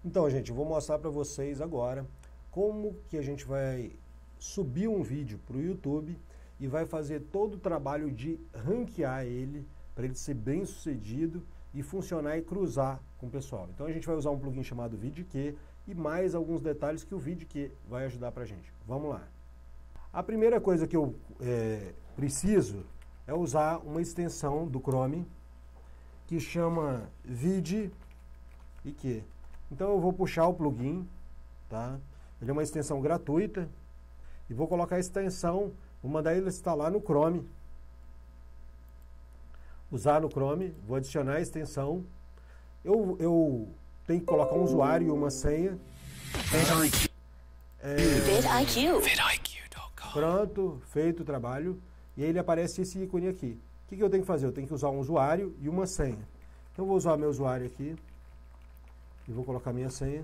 Então, gente, eu vou mostrar para vocês agora como que a gente vai subir um vídeo para o YouTube e vai fazer todo o trabalho de ranquear ele para ele ser bem sucedido e funcionar e cruzar com o pessoal. Então a gente vai usar um plugin chamado VidQ e mais alguns detalhes que o VidQ vai ajudar para a gente. Vamos lá. A primeira coisa que eu preciso é usar uma extensão do Chrome que chama VidQ. Então eu vou puxar o plugin, tá? Ele é uma extensão gratuita e vou colocar a extensão, vou mandar ele instalar no Chrome. Usar no Chrome, vou adicionar a extensão. Eu tenho que colocar um usuário e uma senha. VidIQ. Pronto, feito o trabalho. E aí ele aparece esse ícone aqui. O que eu tenho que fazer? Eu tenho que usar um usuário e uma senha. Então eu vou usar meu usuário aqui. E vou colocar minha senha.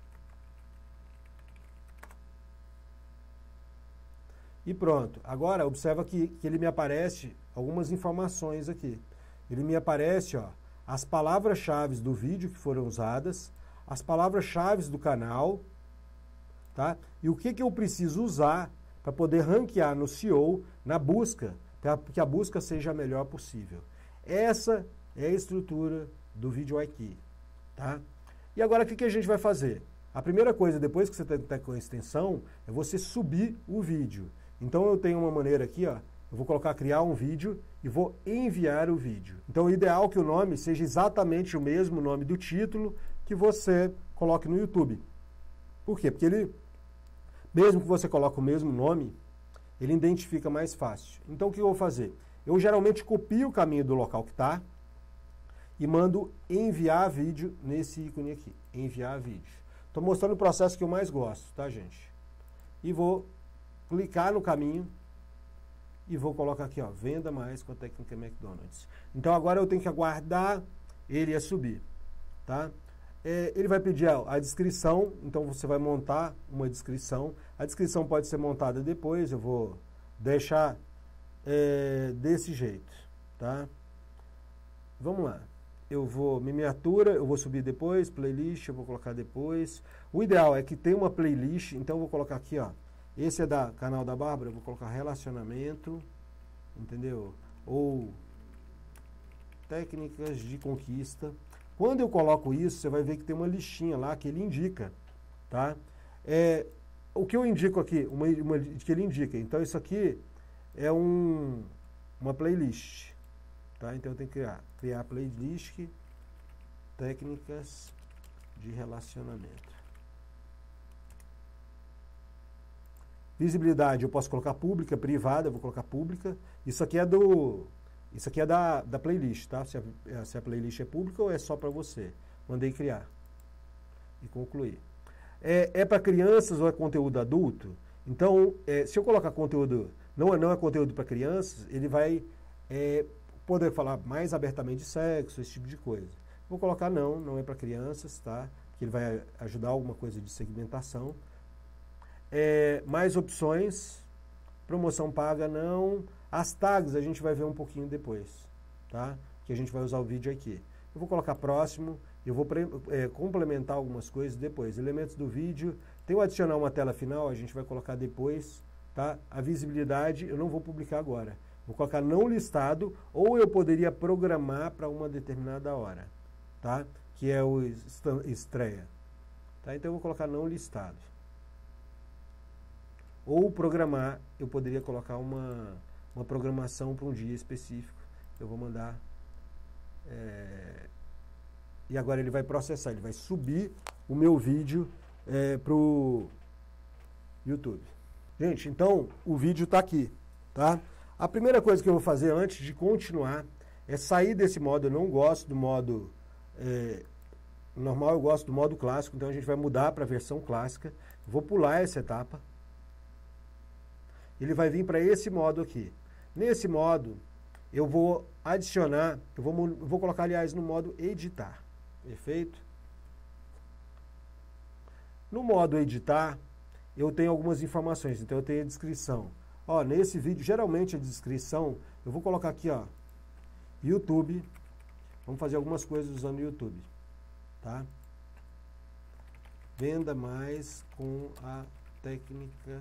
E pronto. Agora, observa que ele me aparece algumas informações aqui. Ele me aparece, ó, as palavras-chave do vídeo que foram usadas, as palavras-chave do canal, tá? E o que eu preciso usar para poder ranquear no SEO, na busca, para que a busca seja a melhor possível. Essa é a estrutura do VidIQ, tá? E agora o que a gente vai fazer? A primeira coisa, depois que você está com a extensão, é você subir o vídeo. Então eu tenho uma maneira aqui, ó, eu vou colocar criar um vídeo e vou enviar o vídeo. Então o ideal é que o nome seja exatamente o mesmo nome do título que você coloque no YouTube. Por quê? Porque ele, mesmo que você coloque o mesmo nome, ele identifica mais fácil. Então o que eu vou fazer? Eu geralmente copio o caminho do local que está e mando enviar vídeo nesse ícone aqui, enviar vídeo. Estou mostrando o processo que eu mais gosto, tá, gente? E vou clicar no caminho e vou colocar aqui, ó, venda mais com a técnica McDonald's. Então agora eu tenho que aguardar ele a subir, tá? Ele vai pedir a descrição, então você vai montar uma descrição. A descrição pode ser montada depois, eu vou deixar desse jeito, tá? Vamos lá. Eu vou miniatura, eu vou subir depois, playlist, eu vou colocar depois. O ideal é que tenha uma playlist, então eu vou colocar aqui, ó. Esse é da canal da Bárbara, eu vou colocar relacionamento, entendeu? Ou técnicas de conquista. Quando eu coloco isso, você vai ver que tem uma listinha lá que ele indica, tá? O que eu indico aqui, que ele indica. Então isso aqui é uma playlist. Tá? Então eu tenho que criar playlist técnicas de relacionamento. Visibilidade eu posso colocar pública, privada, eu vou colocar pública. Isso aqui é da playlist, tá? Se a playlist é pública ou é só para você. Mandei criar e concluir. É para crianças ou é conteúdo adulto? Então, se eu colocar conteúdo, não é conteúdo para crianças, ele vai poder falar mais abertamente de sexo, esse tipo de coisa. Vou colocar não é para crianças, tá? Que ele vai ajudar alguma coisa de segmentação. Mais opções, promoção paga não. As tags a gente vai ver um pouquinho depois, tá? Que a gente vai usar o vídeo aqui. Eu vou colocar próximo, eu vou complementar algumas coisas depois. Elementos do vídeo, tem o adicionar uma tela final, a gente vai colocar depois, tá? A visibilidade eu não vou publicar agora. Vou colocar não listado, ou eu poderia programar para uma determinada hora, tá? Que é o estreia. Tá? Então eu vou colocar não listado. Ou programar, eu poderia colocar uma programação para um dia específico. Eu vou mandar. E agora ele vai processar, ele vai subir o meu vídeo para o YouTube. Gente, então o vídeo está aqui, tá? A primeira coisa que eu vou fazer antes de continuar é sair desse modo. Eu não gosto do modo normal, eu gosto do modo clássico, então a gente vai mudar para a versão clássica. Vou pular essa etapa. Ele vai vir para esse modo aqui. Nesse modo, eu vou adicionar, eu vou colocar, aliás, no modo editar. Perfeito? No modo editar, eu tenho algumas informações, então eu tenho a descrição. Ó, nesse vídeo, geralmente a descrição, eu vou colocar aqui, ó, YouTube. Vamos fazer algumas coisas usando o YouTube, tá? Venda mais com a técnica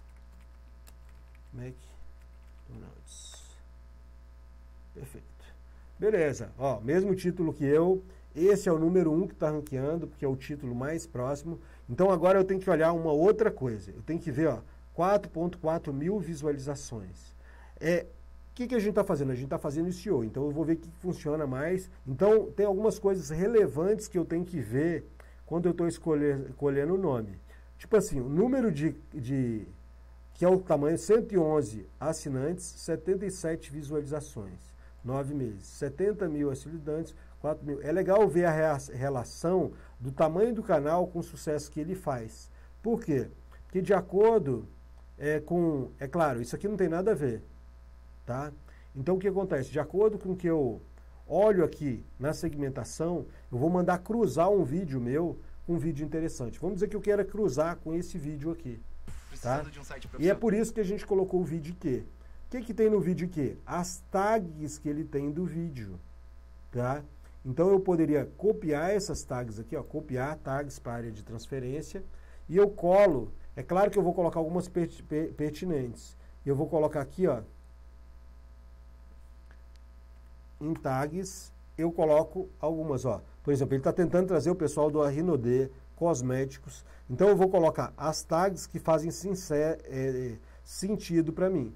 McDonald's. Perfeito. Beleza. Ó, mesmo título que eu. Esse é o número 1 que está ranqueando, porque é o título mais próximo. Então agora eu tenho que olhar uma outra coisa. Eu tenho que ver, ó, 4.4 mil visualizações. O que a gente está fazendo? A gente está fazendo SEO. Então eu vou ver o que funciona mais. Então tem algumas coisas relevantes que eu tenho que ver quando eu estou escolhendo o nome. Tipo assim, o número que é o tamanho 111 assinantes, 77 visualizações, 9 meses, 70 mil assinantes, 4 mil. É legal ver a relação do tamanho do canal com o sucesso que ele faz. Por quê? Porque de acordo com... É claro, isso aqui não tem nada a ver, tá? Então o que acontece? De acordo com o que eu olho aqui na segmentação, eu vou mandar cruzar um vídeo meu com um vídeo interessante. Vamos dizer que eu quero cruzar com esse vídeo aqui. Tá? E é por isso que a gente colocou o vídeo IQ. O que tem no vídeo IQ? As tags que ele tem do vídeo. Tá? Então eu poderia copiar essas tags aqui, ó, copiar tags para a área de transferência, e eu colo. É claro que eu vou colocar algumas pertinentes. Eu vou colocar aqui, ó, em tags, eu coloco algumas, ó. Por exemplo, ele está tentando trazer o pessoal do Rinode, cosméticos. Então eu vou colocar as tags que fazem sentido para mim.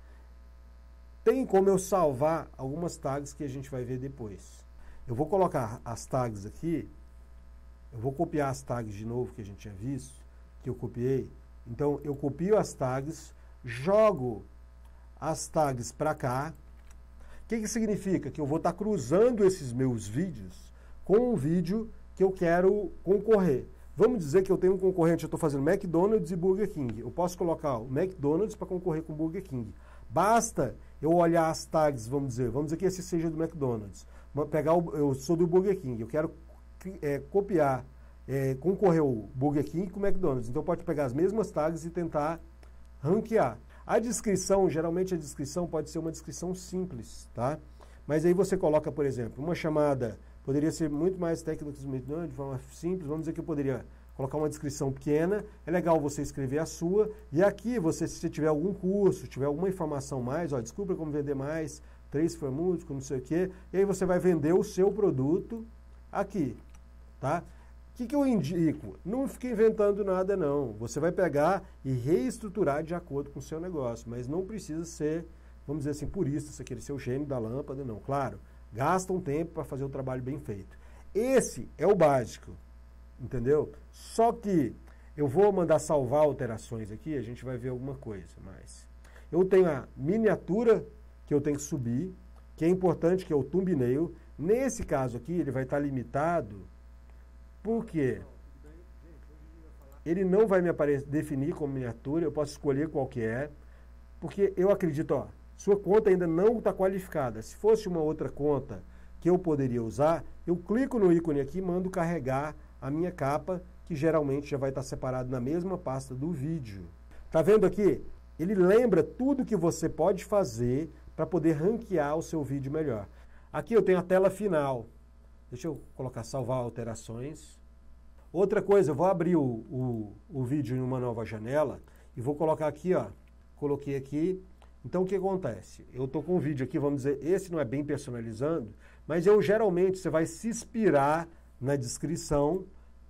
Tem como eu salvar algumas tags que a gente vai ver depois. Eu vou colocar as tags aqui. Eu vou copiar as tags de novo que a gente tinha visto, que eu copiei. Então eu copio as tags, jogo as tags para cá. O que significa? Que eu vou estar cruzando esses meus vídeos com um vídeo que eu quero concorrer. Vamos dizer que eu tenho um concorrente, eu estou fazendo McDonald's e Burger King. Eu posso colocar o McDonald's para concorrer com o Burger King. Basta eu olhar as tags, vamos dizer que esse seja do McDonald's. Eu sou do Burger King, eu quero copiar, concorrer o Burger King com o McDonald's. Então pode pegar as mesmas tags e tentar ranquear. A descrição, geralmente a descrição pode ser uma descrição simples, tá? Mas aí você coloca, por exemplo, uma chamada, poderia ser muito mais técnica de forma simples, vamos dizer que eu poderia colocar uma descrição pequena, é legal você escrever a sua, e aqui você, se você tiver algum curso, tiver alguma informação mais, ó, descubra como vender mais, 3 múltiplo, não sei o quê, e aí você vai vender o seu produto aqui, tá? O que eu indico? Não fique inventando nada, não. Você vai pegar e reestruturar de acordo com o seu negócio, mas não precisa ser, vamos dizer assim, purista, você querer ser o gênio da lâmpada, não. Claro, gasta um tempo para fazer o trabalho bem feito. Esse é o básico, entendeu? Só que eu vou mandar salvar alterações aqui, a gente vai ver alguma coisa mais. Eu tenho a miniatura que eu tenho que subir, que é importante, que é o thumbnail. Nesse caso aqui, ele vai estar limitado. Por quê? Ele não vai me definir como miniatura, eu posso escolher qual que é, porque eu acredito, ó, sua conta ainda não está qualificada. Se fosse uma outra conta que eu poderia usar, eu clico no ícone aqui e mando carregar a minha capa, que geralmente já vai estar separado na mesma pasta do vídeo. Tá vendo aqui? Ele lembra tudo que você pode fazer para poder ranquear o seu vídeo melhor. Aqui eu tenho a tela final. Deixa eu colocar salvar alterações. Outra coisa, eu vou abrir o vídeo em uma nova janela e vou colocar aqui, ó. Coloquei aqui. Então o que acontece? Eu estou com um vídeo aqui, vamos dizer, esse não é bem personalizando, mas eu geralmente, você vai se inspirar na descrição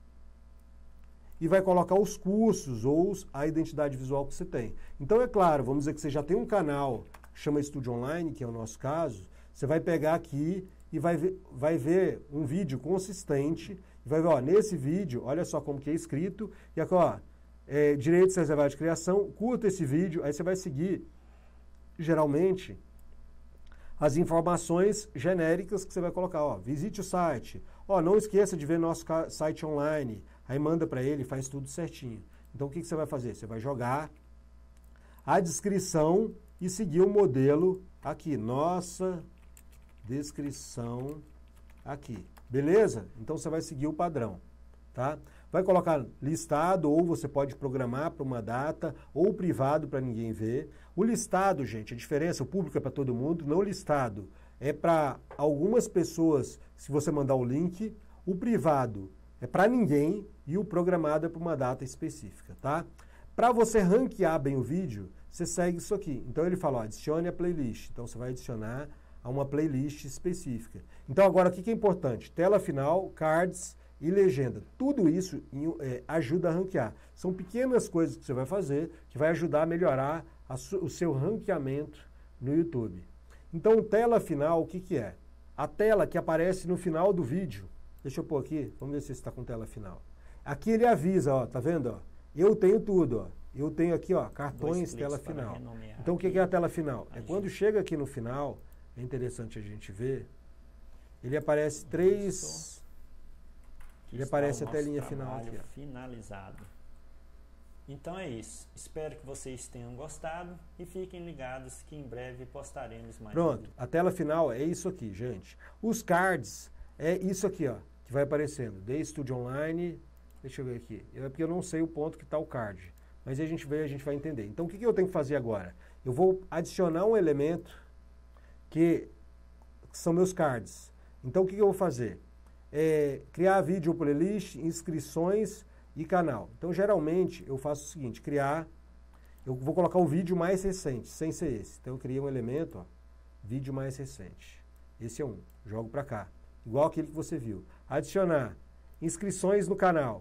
e vai colocar os cursos ou a identidade visual que você tem. Então é claro, vamos dizer que você já tem um canal que chama Estúdio Online, que é o nosso caso, você vai pegar aqui e vai ver um vídeo consistente, e vai ver, ó, nesse vídeo, olha só como que é escrito, e aqui, ó, direitos reservados de criação, curta esse vídeo, aí você vai seguir, geralmente, as informações genéricas que você vai colocar, ó, visite o site, ó, não esqueça de ver nosso site online, aí manda para ele, faz tudo certinho. Então, o que você vai fazer? Você vai jogar a descrição e seguir o modelo aqui, nossa descrição aqui, beleza? Então você vai seguir o padrão, tá? Vai colocar listado, ou você pode programar para uma data, ou privado para ninguém ver. O listado, gente, a diferença, o público é para todo mundo, não listado é para algumas pessoas, se você mandar o link. O privado é para ninguém, e o programado é para uma data específica, tá? Para você ranquear bem o vídeo, você segue isso aqui. Então ele fala, ó, adicione a playlist. Então você vai adicionar a uma playlist específica. Então agora o que é importante? Tela final, cards e legenda. Tudo isso ajuda a ranquear. São pequenas coisas que você vai fazer que vai ajudar a melhorar o seu ranqueamento no YouTube. Então tela final, o que é? A tela que aparece no final do vídeo. Deixa eu pôr aqui, vamos ver se está com tela final. Aqui ele avisa, ó, tá vendo? Ó? Eu tenho tudo, ó. Eu tenho aqui, ó, cartões, tela final. Então o que é a tela final? É quando chega aqui no final, é interessante a gente ver, ele aparece ele aparece a telinha final aqui, ó. Finalizado. Então é isso. Espero que vocês tenham gostado e fiquem ligados que em breve postaremos mais. Pronto, a tela final é isso aqui, gente. Os cards é isso aqui, ó, que vai aparecendo. The Studio Online, deixa eu ver aqui. É porque eu não sei o ponto que está o card. Mas aí a gente vai entender. Então o que eu tenho que fazer agora? Eu vou adicionar um elemento que são meus cards. Então o que eu vou fazer? Criar vídeo playlist, inscrições e canal. Então geralmente eu faço o seguinte, eu vou colocar o vídeo mais recente, sem ser esse. Então eu criei um elemento, ó, vídeo mais recente. Esse é um, jogo para cá. Igual aquele que você viu. Adicionar inscrições no canal.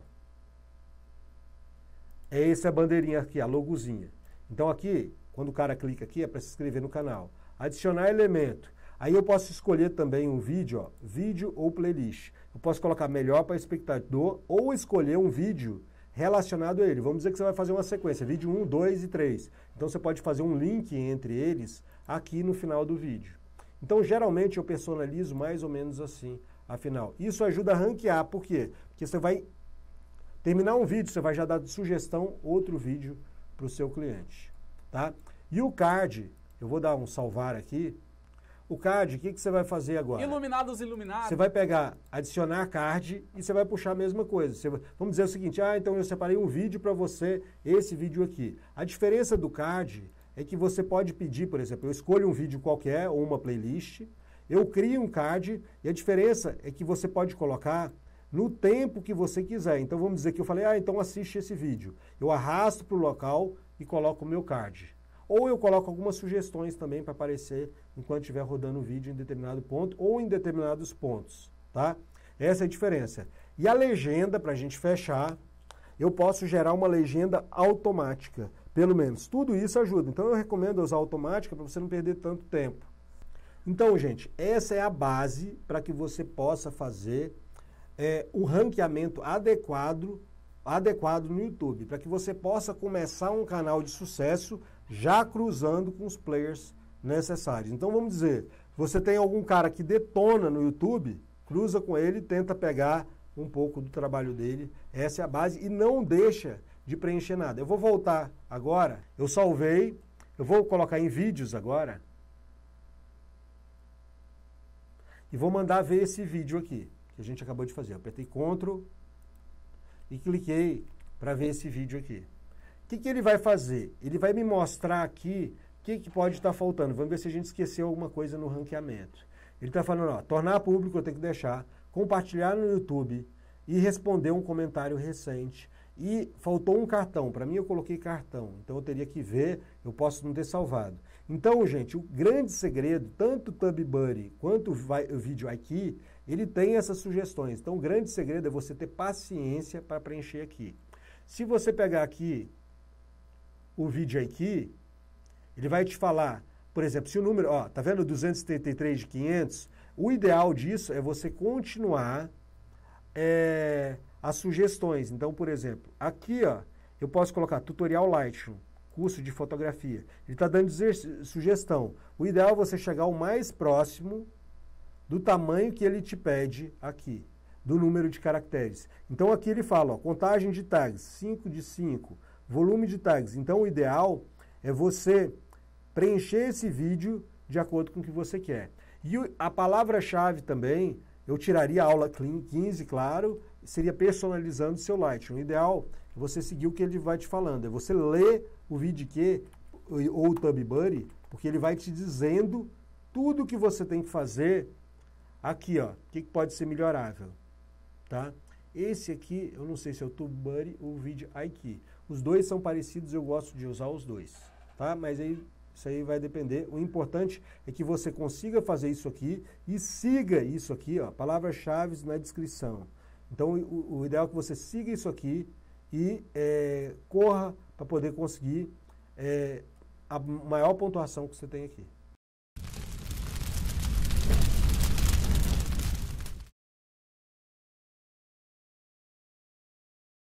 É essa bandeirinha aqui, a logozinha. Então aqui, quando o cara clica aqui, é para se inscrever no canal. Adicionar elemento. Aí eu posso escolher também um vídeo, ó, vídeo ou playlist. Eu posso colocar melhor para espectador ou escolher um vídeo relacionado a ele. Vamos dizer que você vai fazer uma sequência, vídeo 1, 2 e 3. Então você pode fazer um link entre eles aqui no final do vídeo. Então geralmente eu personalizo mais ou menos assim, afinal. Isso ajuda a ranquear, por quê? Porque você vai terminar um vídeo, você vai já dar de sugestão outro vídeo para o seu cliente, tá? E o card, eu vou dar um salvar aqui. O card, o que você vai fazer agora? Iluminados. Você vai pegar, adicionar card e você vai puxar a mesma coisa. Vamos dizer o seguinte, então eu separei um vídeo para você, esse vídeo aqui. A diferença do card é que você pode pedir, por exemplo, eu escolho um vídeo qualquer ou uma playlist, eu crio um card e a diferença é que você pode colocar no tempo que você quiser. Então vamos dizer que eu falei, então assiste esse vídeo. Eu arrasto para o local e coloco o meu card. Ou eu coloco algumas sugestões também para aparecer enquanto estiver rodando o vídeo em determinado ponto ou em determinados pontos, tá? Essa é a diferença. E a legenda, para a gente fechar, eu posso gerar uma legenda automática, pelo menos. Tudo isso ajuda. Então eu recomendo usar automática para você não perder tanto tempo. Então, gente, essa é a base para que você possa fazer o ranqueamento adequado no YouTube, para que você possa começar um canal de sucesso já cruzando com os players necessários. Então vamos dizer, você tem algum cara que detona no YouTube, cruza com ele, tenta pegar um pouco do trabalho dele, essa é a base, e não deixa de preencher nada. Eu vou voltar agora, eu salvei, eu vou colocar em vídeos agora, e vou mandar ver esse vídeo aqui, que a gente acabou de fazer. Eu apertei Ctrl e cliquei para ver esse vídeo aqui. O que ele vai fazer? Ele vai me mostrar aqui o que pode estar faltando. Vamos ver se a gente esqueceu alguma coisa no ranqueamento. Ele está falando, ó, tornar público eu tenho que deixar, compartilhar no YouTube e responder um comentário recente. E faltou um cartão. Para mim eu coloquei cartão, então eu teria que ver, eu posso não ter salvado. Então, gente, o grande segredo, tanto o TubBuddy quanto o vídeo aqui, ele tem essas sugestões. Então o grande segredo é você ter paciência para preencher aqui. Se você pegar aqui o vídeo aqui, ele vai te falar, por exemplo, se o número, ó, tá vendo 273 de 500? O ideal disso é você continuar as sugestões. Então, por exemplo, aqui, ó, eu posso colocar tutorial Lightroom, curso de fotografia. Ele está dando sugestão. O ideal é você chegar o mais próximo do tamanho que ele te pede aqui, do número de caracteres. Então aqui ele fala, ó, contagem de tags, 5 de 5, volume de tags. Então o ideal é você preencher esse vídeo de acordo com o que você quer. E a palavra-chave também, eu tiraria a aula 15, claro, seria personalizando o seu Lightroom. O ideal é você seguir o que ele vai te falando, é você ler o vídeo ou o TubBuddy, porque ele vai te dizendo tudo o que você tem que fazer aqui, ó, o que pode ser melhorável, tá? Esse aqui, eu não sei se é o TubeBuddy ou o VidIQ. Os dois são parecidos, eu gosto de usar os dois, tá? Mas aí, isso aí vai depender. O importante é que você consiga fazer isso aqui e siga isso aqui, ó, palavras-chave na descrição. Então, o ideal é que você siga isso aqui e corra para poder conseguir a maior pontuação que você tem aqui.